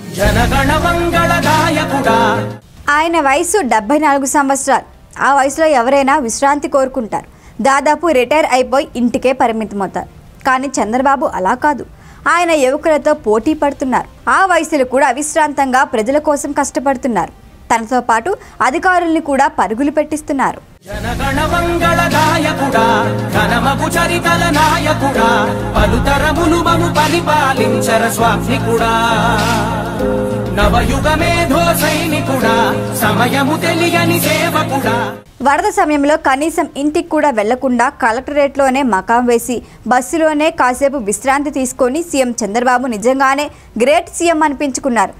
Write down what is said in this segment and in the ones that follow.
జనగణ మంగళ గాయకుడా. ఆయన వయసు 74 సంవత్సరాలు. ఆ వయసులో ఎవరైనా విశ్రాంతి కోరుకుంటారు. దాదాపు రిటైర్ అయిపోయి ఇంటికే పరిమితమవుతారు. కానీ చంద్రబాబు అలా కాదు. ఆయన యువకులతో పోటీ పడుతున్నారు. ఆ వయసులో కూడా అవిశ్రాంతంగా ప్రజల కోసం కష్టపడుతున్నారు. తనతో పాటు అధికారుల్ని కూడా పరుగులు పెట్టిస్తున్నారు. జనగణ మంగళ గాయకుడా, ఘనమగు చరితల నాయకుడా, పలుతరములు మము పరిపాలించర స్వామికుడా, నవయుగ మేధో సైనికుడా, సమయము తెలియని సేవకుడా. వరద సమయంలో కనీసం ఇంటికి కూడా వెళ్లకుండా కలెక్టరేట్లోనే మకాం వేసి బస్సులోనే కాసేపు విశ్రాంతి తీసుకొని సీఎం చంద్రబాబు నిజంగానే గ్రేట్ సీఎం అనిపించుకున్నారు.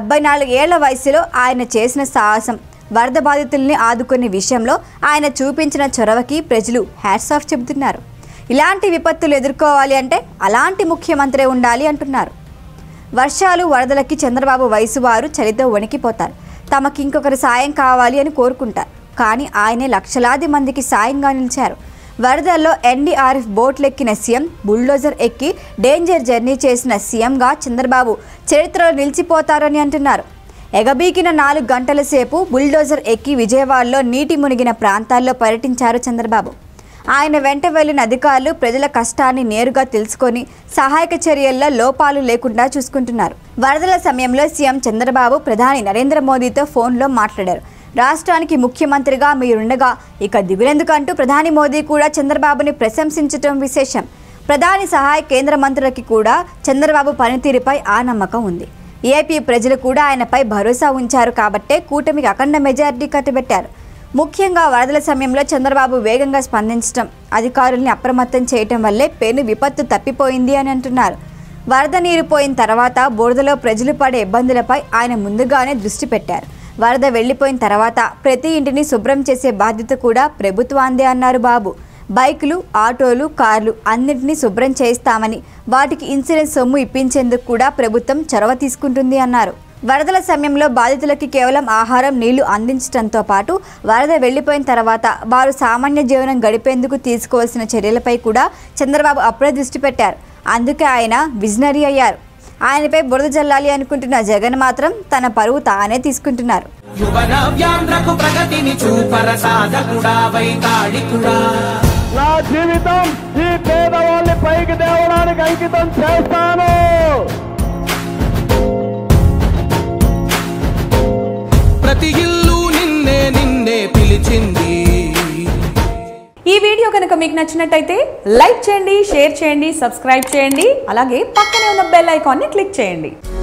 74 ఏళ్ల వయసులో ఆయన చేసిన సాహసం, వరద బాధితుల్ని ఆదుకునే విషయంలో ఆయన చూపించిన చొరవకి ప్రజలు హ్యాట్స్ ఆఫ్ చెబుతున్నారు. ఇలాంటి విపత్తులు ఎదుర్కోవాలి అంటే అలాంటి ముఖ్యమంత్రి ఉండాలి అంటున్నారు. వర్షాలు వరదలకి చంద్రబాబు వయసు వారు చలితో వణికిపోతారు. తమకి ఇంకొకరి సాయం కావాలి అని కోరుకుంటారు. కానీ ఆయనే లక్షలాది మందికి సాయంగా నిలిచారు. వరదల్లో ఎన్డీఆర్ఎఫ్ బోట్లెక్కిన సీఎం, బుల్డోజర్ ఎక్కి డేంజర్ జర్నీ చేసిన సీఎంగా చంద్రబాబు చరిత్రలో నిలిచిపోతారని అంటున్నారు. ఎగబీకిన 4 గంటల సేపు బుల్డోజర్ ఎక్కి విజయవాడలో నీటి మునిగిన ప్రాంతాల్లో పర్యటించారు చంద్రబాబు. ఆయన వెంట వెళ్లిన అధికారులు ప్రజల కష్టాన్ని నేరుగా తెలుసుకొని సహాయక చర్యల్లో లోపాలు లేకుండా చూసుకుంటున్నారు. వరదల సమయంలో సీఎం చంద్రబాబు ప్రధాని నరేంద్ర మోదీతో ఫోన్లో మాట్లాడారు. రాష్ట్రానికి ముఖ్యమంత్రిగా మీరుండగా ఇక దిగులెందుకంటూ ప్రధాని మోదీ కూడా చంద్రబాబుని ప్రశంసించడం విశేషం. ప్రధాని సహాయ కేంద్ర మంత్రులకి కూడా చంద్రబాబు పనితీరుపై ఆ నమ్మకం ఉంది. ఏపీ ప్రజలు కూడా ఆయనపై భరోసా ఉంచారు కాబట్టే కూటమికి అఖండ మెజారిటీ కట్టబెట్టారు. ముఖ్యంగా వరదల సమయంలో చంద్రబాబు వేగంగా స్పందించడం, అధికారుల్ని అప్రమత్తం చేయటం వల్లే పెను విపత్తు తప్పిపోయింది అని అంటున్నారు. వరద నీరు పోయిన తర్వాత బురదలో ప్రజలు పడే ఇబ్బందులపై ఆయన ముందుగానే దృష్టి పెట్టారు. వరద వెళ్లిపోయిన తర్వాత ప్రతి ఇంటిని శుభ్రం చేసే బాధ్యత కూడా ప్రభుత్వాందే అన్నారు బాబు. బైకులు, ఆటోలు, కార్లు అన్నింటినీ శుభ్రం చేస్తామని, వాటికి ఇన్సూరెన్స్ సొమ్ము ఇప్పించేందుకు కూడా ప్రభుత్వం చొరవ తీసుకుంటుంది అన్నారు. వరదల సమయంలో బాధితులకి కేవలం ఆహారం, నీళ్లు అందించడంతో పాటు వరద వెళ్లిపోయిన తర్వాత వారు సామాన్య జీవనం గడిపేందుకు తీసుకోవాల్సిన చర్యలపై కూడా చంద్రబాబు అప్పుడే దృష్టి పెట్టారు. అందుకే ఆయన విజనరీ అయ్యారు. ఆయనపై బురద జల్లాలి అనుకుంటున్న జగన్ మాత్రం తన పరువు తానే తీసుకుంటున్నారు. నా జీవితం ఈ పేదవాళ్ళని పైకి తేవడానికి అంకితం చేస్తాను. ప్రతి ఇల్లు నిన్నే నిన్నే పిలిచింది. ఈ వీడియో కనుక మీకు నచ్చినట్టయితే లైక్ చేయండి, షేర్ చేయండి, సబ్స్క్రైబ్ చేయండి. అలాగే పక్కనే ఉన్న బెల్ ఐకాన్ని క్లిక్ చేయండి.